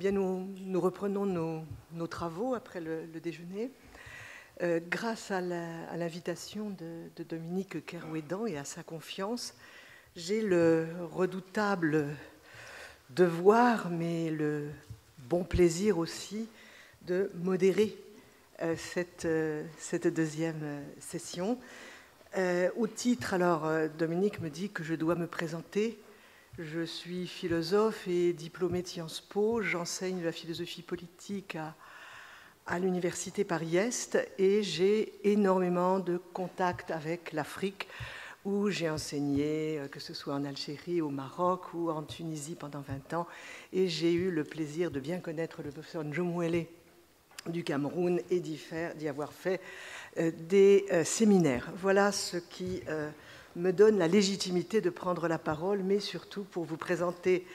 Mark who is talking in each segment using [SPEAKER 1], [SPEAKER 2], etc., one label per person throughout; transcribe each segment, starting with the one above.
[SPEAKER 1] bien, nous reprenons nos travaux après le déjeuner. Grâce à l'invitation de Dominique Kerrouédan et à sa confiance, j'ai le redoutable devoir, mais le bon plaisir aussi, de modérer cette deuxième session. Au titre, alors Dominique me dit que je dois me présenter. Je suis philosophe et diplômée de Sciences Po. J'enseigne la philosophie politique à l'université Paris-Est et j'ai énormément de contacts avec l'Afrique où j'ai enseigné, que ce soit en Algérie, au Maroc ou en Tunisie pendant 20 ans. Et j'ai eu le plaisir de bien connaître le professeur Njomwele du Cameroun et d'y avoir fait des séminaires. Voilà ce qui me donne la légitimité de prendre la parole, mais surtout pour vous présenter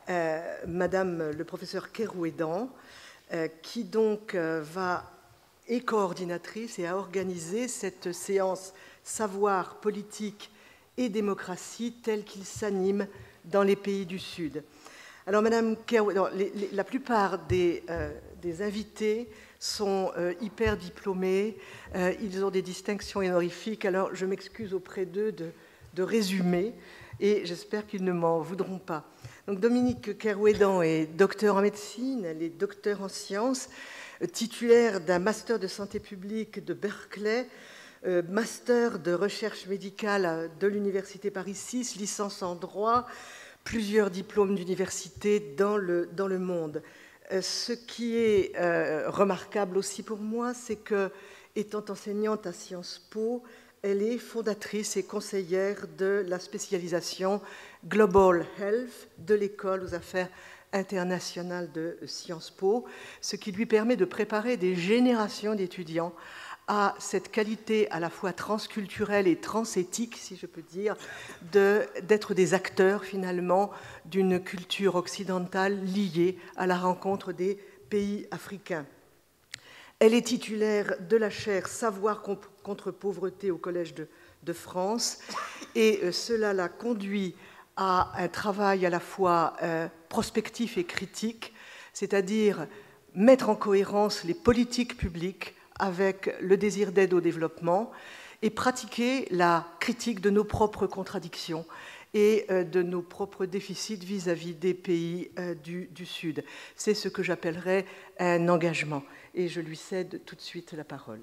[SPEAKER 1] Madame le professeur Kerrouédan, qui donc est coordinatrice et a organisé cette séance Savoir, politique et démocratie telle qu'il s'anime dans les pays du Sud. Alors, Madame Kerrouédan, la plupart des invités sont hyper diplômés, ils ont des distinctions honorifiques, alors je m'excuse auprès d'eux de résumer et j'espère qu'ils ne m'en voudront pas. Donc, Dominique Kerrouédan est docteur en médecine, elle est docteur en sciences, titulaire d'un master de santé publique de Berkeley, master de recherche médicale de l'université Paris 6, licence en droit, plusieurs diplômes d'université dans le monde. Ce qui est remarquable aussi pour moi, c'est que, étant enseignante à Sciences Po, elle est fondatrice et conseillère de la spécialisation Global Health de l'École aux affaires internationales de Sciences Po, ce qui lui permet de préparer des générations d'étudiants à cette qualité à la fois transculturelle et transéthique, si je peux dire, d'être des acteurs finalement d'une culture occidentale liée à la rencontre des pays africains. Elle est titulaire de la chaire Savoir contre pauvreté au Collège de France et cela l'a conduit à un travail à la fois prospectif et critique, c'est-à-dire mettre en cohérence les politiques publiques avec le désir d'aide au développement et pratiquer la critique de nos propres contradictions et de nos propres déficits vis-à-vis des pays du Sud. C'est ce que j'appellerais un engagement. Et je lui cède tout de suite la parole.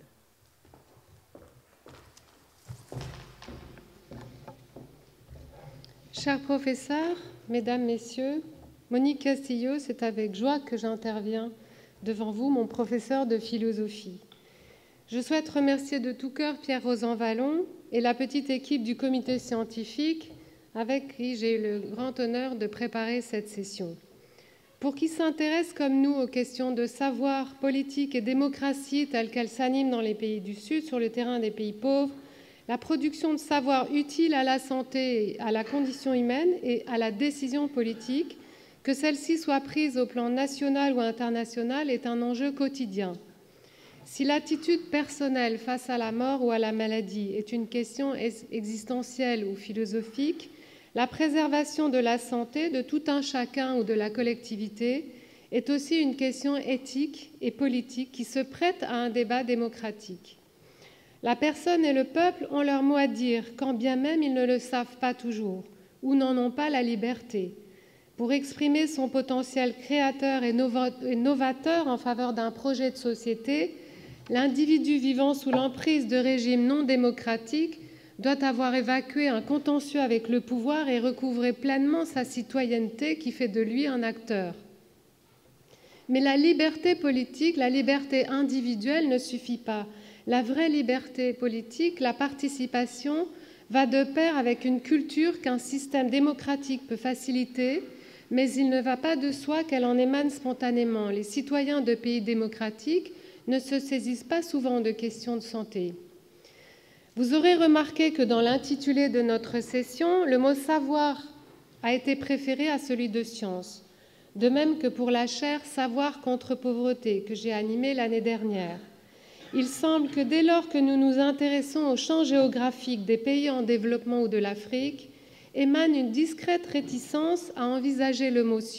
[SPEAKER 2] Chers professeurs, mesdames, messieurs, Monique Castillo, c'est avec joie que j'interviens devant vous, mon professeur de philosophie. Je souhaite remercier de tout cœur Pierre-Rosan Vallon et la petite équipe du comité scientifique avec qui j'ai eu le grand honneur de préparer cette session. Pour qui s'intéressent comme nous aux questions de savoir, politique et démocratie telles qu'elles s'animent dans les pays du Sud, sur le terrain des pays pauvres, la production de savoir utile à la santé, à la condition humaine et à la décision politique, que celle-ci soit prise au plan national ou international, est un enjeu quotidien. Si l'attitude personnelle face à la mort ou à la maladie est une question existentielle ou philosophique, la préservation de la santé de tout un chacun ou de la collectivité est aussi une question éthique et politique qui se prête à un débat démocratique. La personne et le peuple ont leur mot à dire, quand bien même ils ne le savent pas toujours, ou n'en ont pas la liberté. Pour exprimer son potentiel créateur et novateur en faveur d'un projet de société, l'individu vivant sous l'emprise de régimes non démocratiques doit avoir évacué un contentieux avec le pouvoir et recouvrer pleinement sa citoyenneté qui fait de lui un acteur. Mais la liberté politique, la liberté individuelle ne suffit pas. La vraie liberté politique, la participation, va de pair avec une culture qu'un système démocratique peut faciliter, mais il ne va pas de soi qu'elle en émane spontanément. Les citoyens de pays démocratiques ne se saisissent pas souvent de questions de santé. Vous aurez remarqué que dans l'intitulé de notre session, le mot « savoir » a été préféré à celui de « science », de même que pour la chaire « Savoir contre pauvreté » que j'ai animée l'année dernière. Il semble que dès lors que nous nous intéressons au champ géographique des pays en développement ou de l'Afrique, émane une discrète réticence à envisager le mot « science »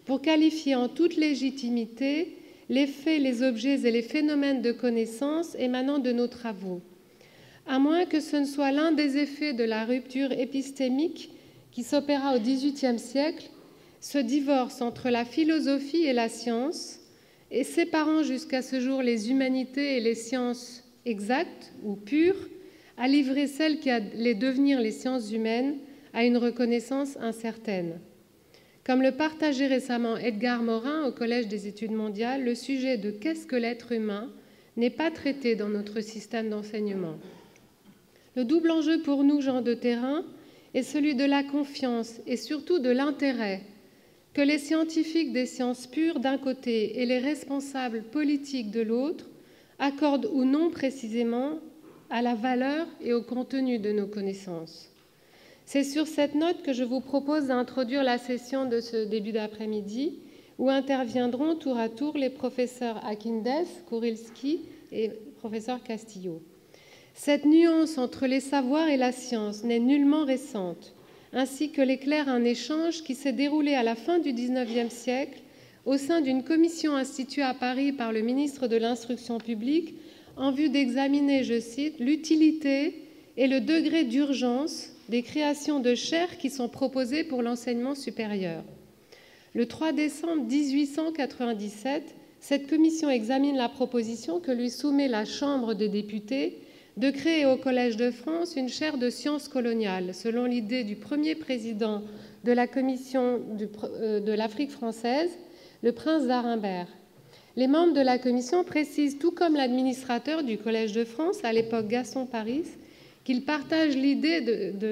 [SPEAKER 2] pour qualifier en toute légitimité les faits, les objets et les phénomènes de connaissance émanant de nos travaux, à moins que ce ne soit l'un des effets de la rupture épistémique qui s'opéra au XVIIIe siècle, ce divorce entre la philosophie et la science, et séparant jusqu'à ce jour les humanités et les sciences exactes ou pures, a livré celles qui allaient devenir les sciences humaines à une reconnaissance incertaine. Comme le partageait récemment Edgar Morin au Collège des études mondiales, le sujet de « qu'est-ce que l'être humain » n'est pas traité dans notre système d'enseignement. Le double enjeu pour nous, gens de terrain, est celui de la confiance et surtout de l'intérêt que les scientifiques des sciences pures d'un côté et les responsables politiques de l'autre accordent ou non précisément à la valeur et au contenu de nos connaissances. C'est sur cette note que je vous propose d'introduire la session de ce début d'après-midi, où interviendront tour à tour les professeurs Akindes, Kurilski et professeur Castillo. Cette nuance entre les savoirs et la science n'est nullement récente, ainsi que l'éclaire un échange qui s'est déroulé à la fin du XIXe siècle au sein d'une commission instituée à Paris par le ministre de l'Instruction publique en vue d'examiner, je cite, « l'utilité et le degré d'urgence des créations de chaires qui sont proposées pour l'enseignement supérieur ». Le 3 décembre 1897, cette commission examine la proposition que lui soumet la Chambre des députés de créer au Collège de France une chaire de sciences coloniales, selon l'idée du premier président de la commission de l'Afrique française, le prince d'Arimbert. Les membres de la commission précisent, tout comme l'administrateur du Collège de France, à l'époque Gaston Paris, qu'ils partagent l'idée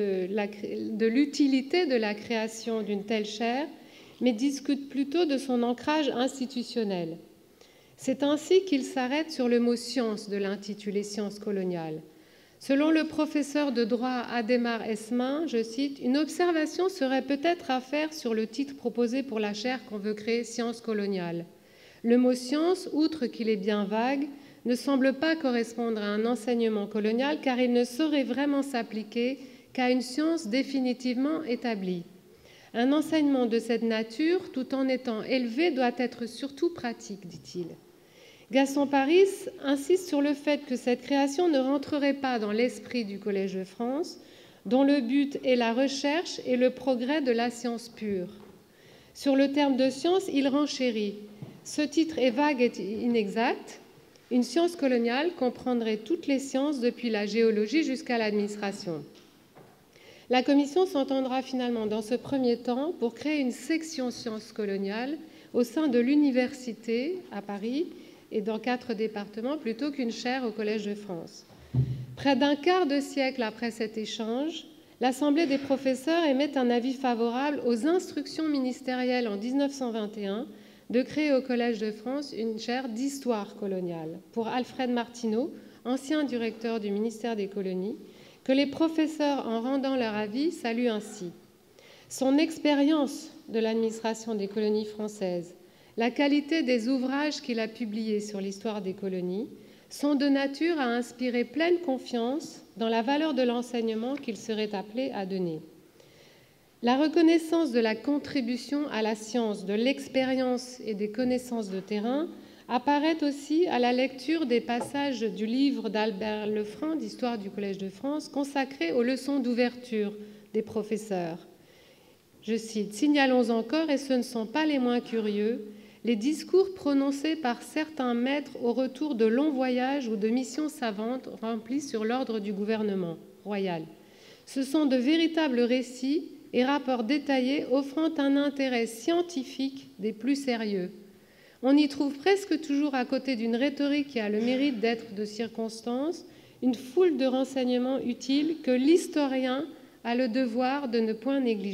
[SPEAKER 2] de l'utilité de la création d'une telle chaire, mais discutent plutôt de son ancrage institutionnel. C'est ainsi qu'ils s'arrêtent sur le mot « science » de l'intitulé « Sciences coloniales ». Selon le professeur de droit Adhémar Esmin, je cite, « Une observation serait peut-être à faire sur le titre proposé pour la chaire qu'on veut créer, Sciences coloniales. Le mot « science », outre qu'il est bien vague, ne semble pas correspondre à un enseignement colonial car il ne saurait vraiment s'appliquer qu'à une science définitivement établie. Un enseignement de cette nature, tout en étant élevé, doit être surtout pratique, dit-il. Gaston Paris insiste sur le fait que cette création ne rentrerait pas dans l'esprit du Collège de France, dont le but est la recherche et le progrès de la science pure. Sur le terme de science, il renchérit. Ce titre est vague et inexact. Une science coloniale comprendrait toutes les sciences depuis la géologie jusqu'à l'administration. La commission s'entendra finalement dans ce premier temps pour créer une section sciences coloniales au sein de l'université à Paris et dans 4 départements plutôt qu'une chaire au Collège de France. Près d'un quart de siècle après cet échange, l'Assemblée des professeurs émet un avis favorable aux instructions ministérielles en 1921 de créer au Collège de France une chaire d'histoire coloniale pour Alfred Martineau, ancien directeur du ministère des colonies, que les professeurs, en rendant leur avis, saluent ainsi. Son expérience de l'administration des colonies françaises, la qualité des ouvrages qu'il a publiés sur l'histoire des colonies sont de nature à inspirer pleine confiance dans la valeur de l'enseignement qu'il serait appelé à donner. La reconnaissance de la contribution à la science, de l'expérience et des connaissances de terrain apparaît aussi à la lecture des passages du livre d'Albert Lefranc d'Histoire du Collège de France consacré aux leçons d'ouverture des professeurs. Je cite, « Signalons encore, et ce ne sont pas les moins curieux, les discours prononcés par certains maîtres au retour de longs voyages ou de missions savantes remplis sur l'ordre du gouvernement royal. Ce sont de véritables récits et rapports détaillés offrant un intérêt scientifique des plus sérieux. On y trouve presque toujours, à côté d'une rhétorique qui a le mérite d'être de circonstance, une foule de renseignements utiles que l'historien a le devoir de ne point négliger. »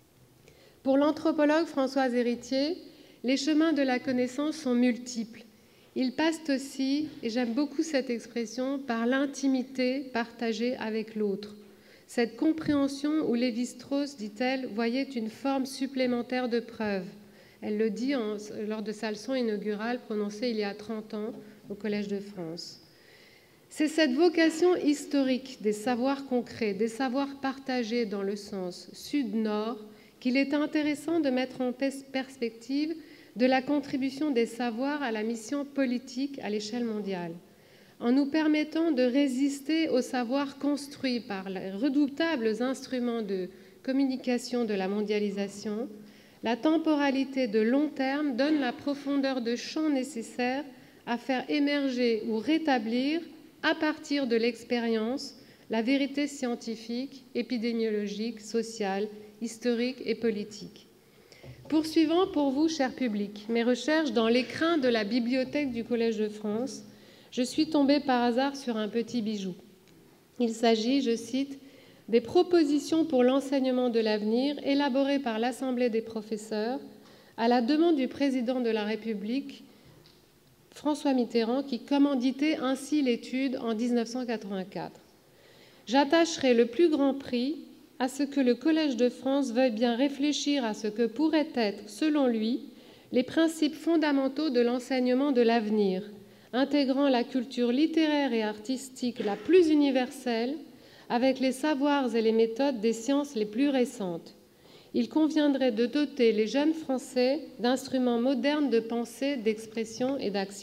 [SPEAKER 2] Pour l'anthropologue Françoise Héritier, les chemins de la connaissance sont multiples. Ils passent aussi, et j'aime beaucoup cette expression, par l'intimité partagée avec l'autre. Cette compréhension où Lévi-Strauss, dit-elle, voyait une forme supplémentaire de preuve. Elle le dit lors de sa leçon inaugurale prononcée il y a 30 ans au Collège de France. C'est cette vocation historique des savoirs concrets, des savoirs partagés dans le sens sud-nord, qu'il est intéressant de mettre en perspective de la contribution des savoirs à la mission politique à l'échelle mondiale. En nous permettant de résister aux savoirs construits par les redoutables instruments de communication de la mondialisation, la temporalité de long terme donne la profondeur de champ nécessaire à faire émerger ou rétablir, à partir de l'expérience, la vérité scientifique, épidémiologique, sociale, historique et politique. Poursuivant pour vous, cher public, mes recherches dans l'écrin de la bibliothèque du Collège de France, je suis tombée par hasard sur un petit bijou. Il s'agit, je cite, « des propositions pour l'enseignement de l'avenir élaborées par l'Assemblée des professeurs à la demande du président de la République, François Mitterrand, qui commanditait ainsi l'étude en 1984. J'attacherai le plus grand prix à ce que le Collège de France veuille bien réfléchir à ce que pourraient être, selon lui, les principes fondamentaux de l'enseignement de l'avenir, intégrant la culture littéraire et artistique la plus universelle avec les savoirs et les méthodes des sciences les plus récentes. Il conviendrait de doter les jeunes Français d'instruments modernes de pensée, d'expression et d'action. »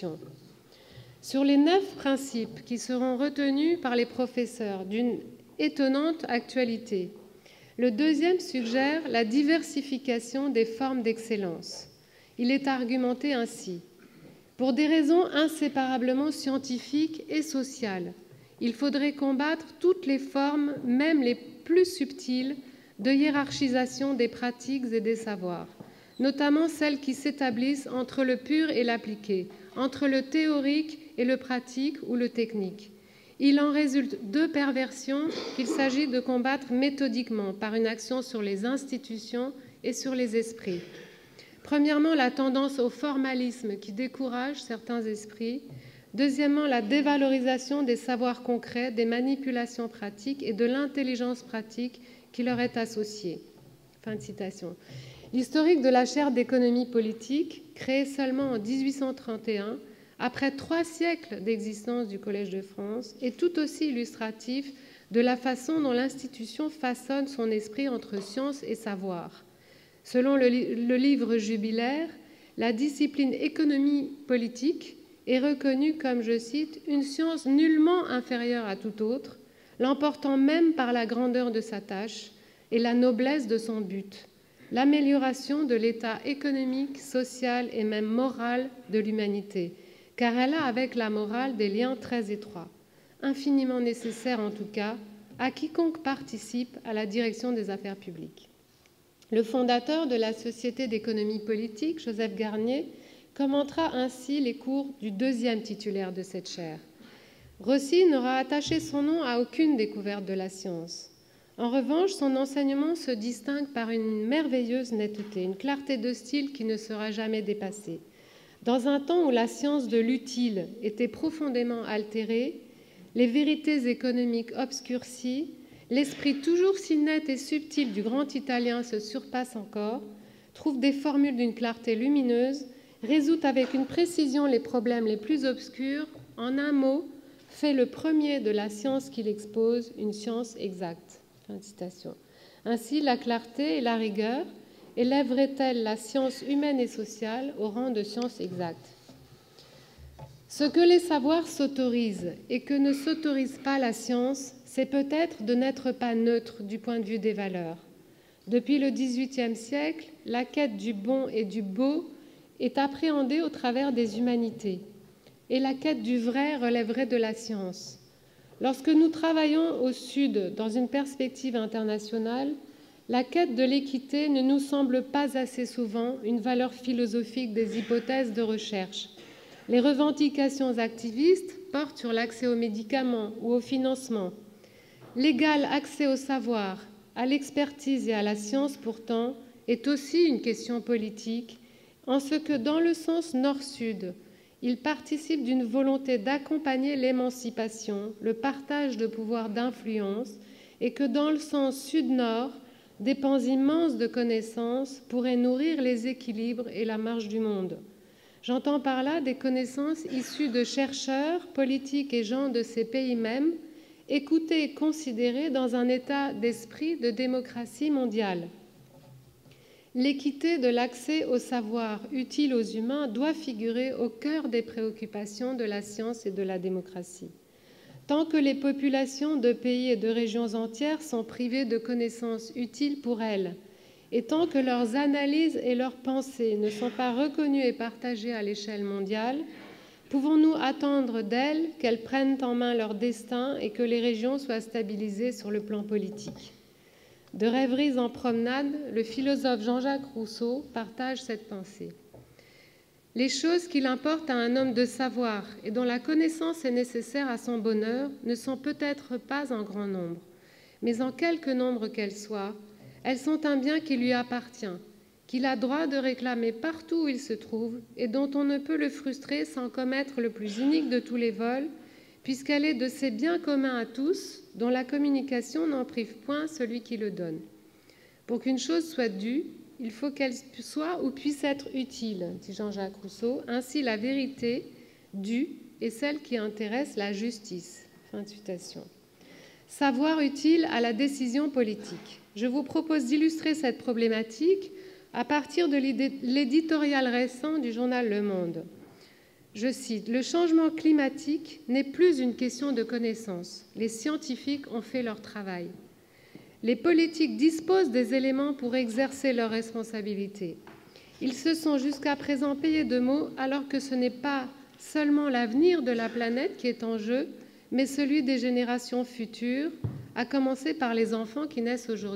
[SPEAKER 2] Sur les 9 principes qui seront retenus par les professeurs d'une étonnante actualité, le deuxième suggère la diversification des formes d'excellence. Il est argumenté ainsi. Pour des raisons inséparablement scientifiques et sociales, il faudrait combattre toutes les formes, même les plus subtiles, de hiérarchisation des pratiques et des savoirs, notamment celles qui s'établissent entre le pur et l'appliqué, entre le théorique et le pratique ou le technique. Il en résulte 2 perversions qu'il s'agit de combattre méthodiquement par une action sur les institutions et sur les esprits. Premièrement, la tendance au formalisme qui décourage certains esprits. Deuxièmement, la dévalorisation des savoirs concrets, des manipulations pratiques et de l'intelligence pratique qui leur est associée. Fin de citation. L'historique de la chaire d'économie politique, créée seulement en 1831, après 3 siècles d'existence du Collège de France, est tout aussi illustratif de la façon dont l'institution façonne son esprit entre science et savoir. Selon le livre jubilaire, la discipline économie politique est reconnue comme, je cite, « une science nullement inférieure à toute autre, l'emportant même par la grandeur de sa tâche et la noblesse de son but, l'amélioration de l'état économique, social et même moral de l'humanité, car elle a avec la morale des liens très étroits, infiniment nécessaires en tout cas à quiconque participe à la direction des affaires publiques. » Le fondateur de la Société d'économie politique, Joseph Garnier, commentera ainsi les cours du 2e titulaire de cette chaire. Rossi n'aura attaché son nom à aucune découverte de la science. En revanche, son enseignement se distingue par une merveilleuse netteté, une clarté de style qui ne sera jamais dépassée. Dans un temps où la science de l'utile était profondément altérée, les vérités économiques obscurcies, l'esprit toujours si net et subtil du grand Italien se surpasse encore, trouve des formules d'une clarté lumineuse, résout avec une précision les problèmes les plus obscurs, en un mot, fait le premier de la science qu'il expose une science exacte. Fin de citation. Ainsi, la clarté et la rigueur élèveraient-elles la science humaine et sociale au rang de science exacte? Ce que les savoirs s'autorisent et que ne s'autorise pas la science, c'est peut-être de n'être pas neutre du point de vue des valeurs. Depuis le XVIIIe siècle, la quête du bon et du beau est appréhendée au travers des humanités, et la quête du vrai relèverait de la science. Lorsque nous travaillons au Sud dans une perspective internationale, la quête de l'équité ne nous semble pas assez souvent une valeur philosophique des hypothèses de recherche. Les revendications activistes portent sur l'accès aux médicaments ou au financement. L'égal accès au savoir, à l'expertise et à la science, pourtant, est aussi une question politique, en ce que, dans le sens nord-sud, il participe d'une volonté d'accompagner l'émancipation, le partage de pouvoirs d'influence, et que, dans le sens sud-nord, des pans immenses de connaissances pourraient nourrir les équilibres et la marche du monde. J'entends par là des connaissances issues de chercheurs, politiques et gens de ces pays mêmes, écoutés et considérés dans un état d'esprit de démocratie mondiale. L'équité de l'accès au savoir utile aux humains doit figurer au cœur des préoccupations de la science et de la démocratie. Tant que les populations de pays et de régions entières sont privées de connaissances utiles pour elles, et tant que leurs analyses et leurs pensées ne sont pas reconnues et partagées à l'échelle mondiale, pouvons-nous attendre d'elles qu'elles prennent en main leur destin et que les régions soient stabilisées sur le plan politique? De Rêveries en promenade, le philosophe Jean-Jacques Rousseau partage cette pensée. Les choses qu'il importe à un homme de savoir et dont la connaissance est nécessaire à son bonheur ne sont peut-être pas en grand nombre, mais en quelque nombre qu'elles soient, elles sont un bien qui lui appartient, qu'il a droit de réclamer partout où il se trouve et dont on ne peut le frustrer sans commettre le plus inique de tous les vols, puisqu'elle est de ces biens communs à tous, dont la communication n'en prive point celui qui le donne. Pour qu'une chose soit due, il faut qu'elle soit ou puisse être utile, dit Jean-Jacques Rousseau. Ainsi, la vérité due est celle qui intéresse la justice. Fin de citation. Savoir utile à la décision politique. Je vous propose d'illustrer cette problématique à partir de l'éditorial récent du journal Le Monde. Je cite, « Le changement climatique n'est plus une question de connaissance. Les scientifiques ont fait leur travail. Les politiques disposent des éléments pour exercer leurs responsabilités. Ils se sont jusqu'à présent payés de mots alors que ce n'est pas seulement l'avenir de la planète qui est en jeu, mais celui des générations futures, à commencer par les enfants qui naissent aujourd'hui. »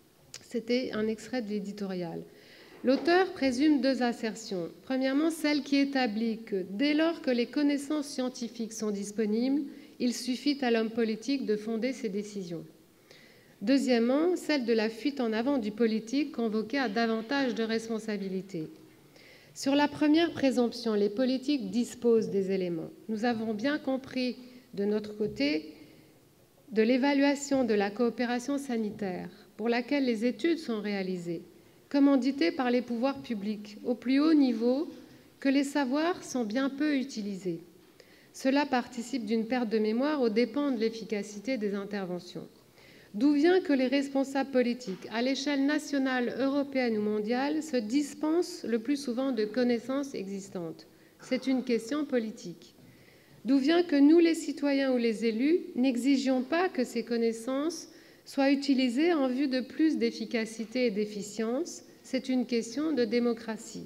[SPEAKER 2] C'était un extrait de l'éditorial. L'auteur présume deux assertions. Premièrement, celle qui établit que dès lors que les connaissances scientifiques sont disponibles, il suffit à l'homme politique de fonder ses décisions. Deuxièmement, celle de la fuite en avant du politique convoqué à davantage de responsabilités. Sur la première présomption, les politiques disposent des éléments. Nous avons bien compris de notre côté de l'évaluation de la coopération sanitaire pour laquelle les études sont réalisées, commanditées par les pouvoirs publics au plus haut niveau, que les savoirs sont bien peu utilisés. Cela participe d'une perte de mémoire aux dépens de l'efficacité des interventions. D'où vient que les responsables politiques, à l'échelle nationale, européenne ou mondiale, se dispensent le plus souvent de connaissances existantes? C'est une question politique. D'où vient que nous, les citoyens ou les élus, n'exigions pas que ces connaissances soient utilisées en vue de plus d'efficacité et d'efficience? C'est une question de démocratie.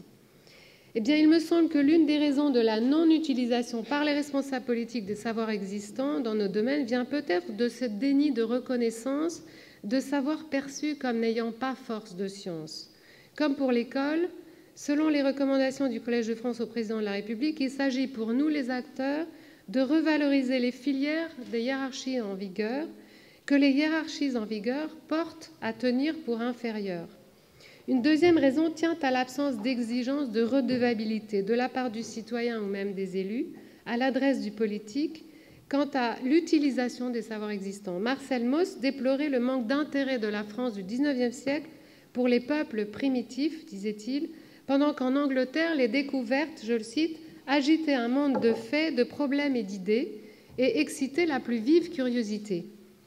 [SPEAKER 2] Eh bien, il me semble que l'une des raisons de la non-utilisation par les responsables politiques des savoirs existants dans nos domaines vient peut-être de ce déni de reconnaissance de savoirs perçus comme n'ayant pas force de science. Comme pour l'école, selon les recommandations du Collège de France au Président de la République, il s'agit pour nous, les acteurs, de revaloriser les filières des hiérarchies en vigueur, que les hiérarchies en vigueur portent à tenir pour inférieures. Une deuxième raison tient à l'absence d'exigence de redevabilité de la part du citoyen ou même des élus à l'adresse du politique quant à l'utilisation des savoirs existants. Marcel Mauss déplorait le manque d'intérêt de la France du XIXe siècle pour les peuples primitifs, disait-il, pendant qu'en Angleterre, les découvertes, je le cite, agitaient un monde de faits, de problèmes et d'idées et excitaient la plus vive curiosité.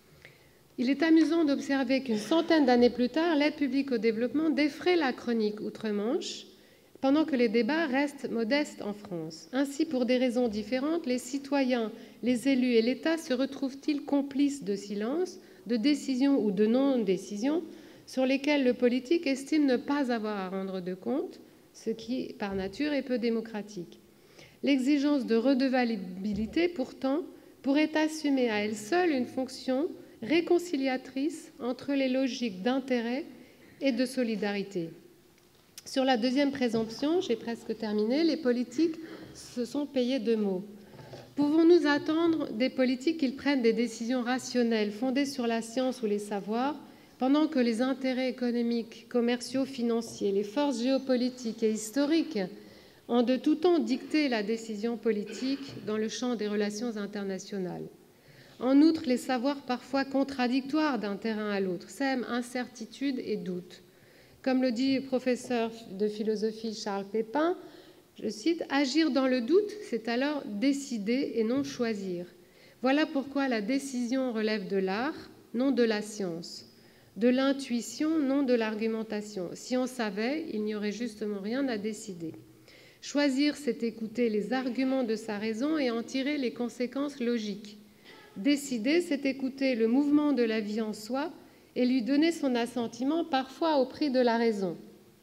[SPEAKER 2] Il est amusant d'observer qu'une centaine d'années plus tard, l'aide publique au développement défraie la chronique outre-Manche, pendant que les débats restent modestes en France. Ainsi, pour des raisons différentes, les citoyens, les élus et l'État se retrouvent-ils complices de silence, de décisions ou de non-décisions sur lesquelles le politique estime ne pas avoir à rendre de compte, ce qui, par nature, est peu démocratique. L'exigence de redevabilité, pourtant, pourrait assumer à elle seule une fonction réconciliatrice entre les logiques d'intérêt et de solidarité. Sur la deuxième présomption, j'ai presque terminé, les politiques se sont payés de mots. Pouvons-nous attendre des politiques qu'ils prennent des décisions rationnelles fondées sur la science ou les savoirs, pendant que les intérêts économiques, commerciaux, financiers, les forces géopolitiques et historiques ont de tout temps dicté la décision politique dans le champ des relations internationales? En outre, les savoirs parfois contradictoires d'un terrain à l'autre sèment incertitude et doute. Comme le dit le professeur de philosophie Charles Pépin, je cite, « Agir dans le doute, c'est alors décider et non choisir. Voilà pourquoi la décision relève de l'art, non de la science. de l'intuition, non de l'argumentation. Si on savait, il n'y aurait justement rien à décider. Choisir, c'est écouter les arguments de sa raison et en tirer les conséquences logiques. Décider, c'est écouter le mouvement de la vie en soi et lui donner son assentiment, parfois au prix de la raison.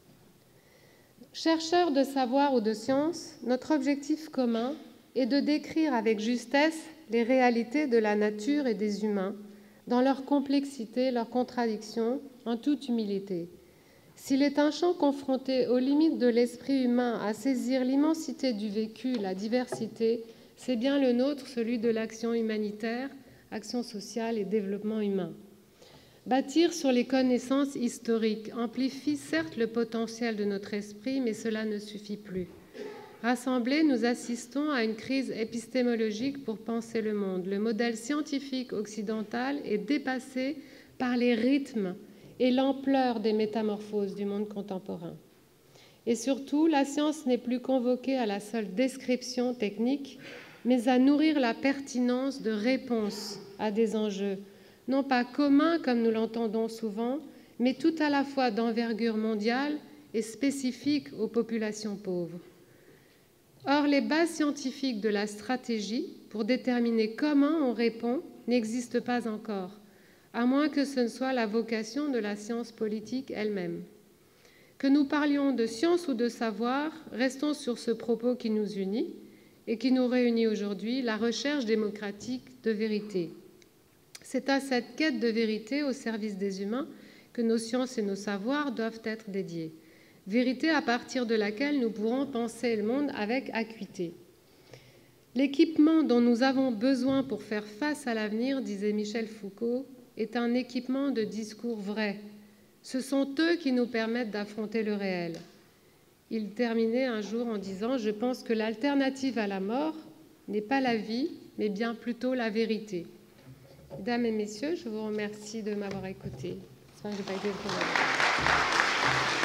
[SPEAKER 2] Chercheurs de savoir ou de science, notre objectif commun est de décrire avec justesse les réalités de la nature et des humains, dans leur complexité, leurs contradictions, en toute humilité. S'il est un champ confronté aux limites de l'esprit humain à saisir l'immensité du vécu, la diversité, c'est bien le nôtre, celui de l'action humanitaire, action sociale et développement humain. Bâtir sur les connaissances historiques amplifie certes le potentiel de notre esprit, mais cela ne suffit plus. Rassemblés, nous assistons à une crise épistémologique pour penser le monde. Le modèle scientifique occidental est dépassé par les rythmes et l'ampleur des métamorphoses du monde contemporain. Et surtout, la science n'est plus convoquée à la seule description technique, mais à nourrir la pertinence de réponses à des enjeux, non pas communs comme nous l'entendons souvent, mais tout à la fois d'envergure mondiale et spécifiques aux populations pauvres. Or, les bases scientifiques de la stratégie pour déterminer comment on répond n'existent pas encore, à moins que ce ne soit la vocation de la science politique elle-même. Que nous parlions de science ou de savoir, restons sur ce propos qui nous unit et qui nous réunit aujourd'hui, la recherche démocratique de vérité. C'est à cette quête de vérité au service des humains que nos sciences et nos savoirs doivent être dédiés. Vérité à partir de laquelle nous pourrons penser le monde avec acuité. L'équipement dont nous avons besoin pour faire face à l'avenir, disait Michel Foucault, est un équipement de discours vrais. Ce sont eux qui nous permettent d'affronter le réel. Il terminait un jour en disant « Je pense que l'alternative à la mort n'est pas la vie, mais bien plutôt la vérité ». Mesdames et messieurs, je vous remercie de m'avoir écouté. J'espère que je n'ai pas été trop long.